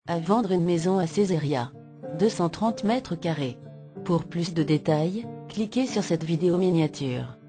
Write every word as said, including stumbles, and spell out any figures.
À vendre une maison à Césaria. deux cent trente mètres carrés. Pour plus de détails, cliquez sur cette vidéo miniature.